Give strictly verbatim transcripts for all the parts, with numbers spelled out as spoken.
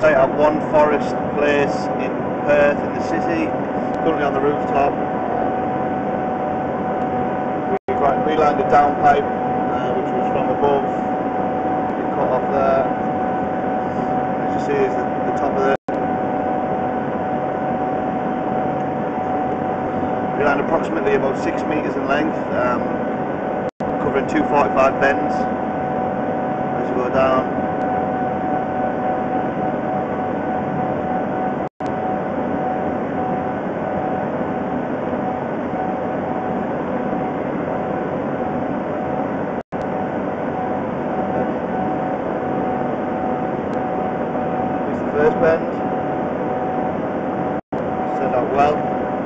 stay at one forest place in Perth in the city, currently on the rooftop. We've relined the downpipe, uh, which was from above, we cut off there. As you see is the, the top of it. Relined approximately about six metres in length, um, covering two forty-five bends as you go down. First bend, set out well.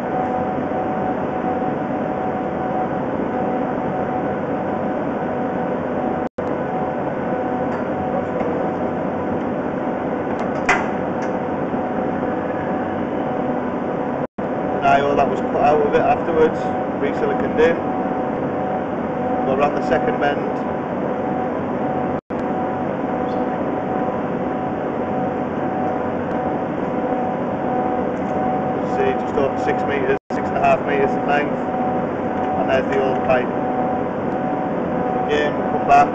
An I O that was cut out of it afterwards, re-siliconed in. Go around the second bend. Just over six metres, six and a half metres in length, and there's the old pipe. Again, we'll come back.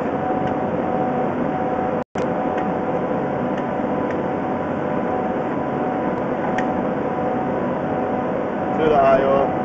Through the I O.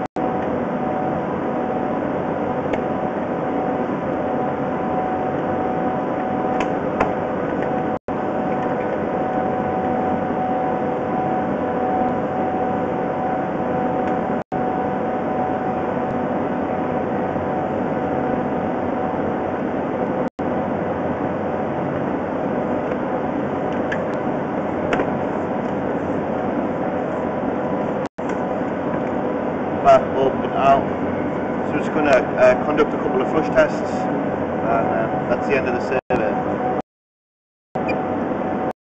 Back up and out. So we're just going to uh, conduct a couple of flush tests, and um, that's the end of the survey.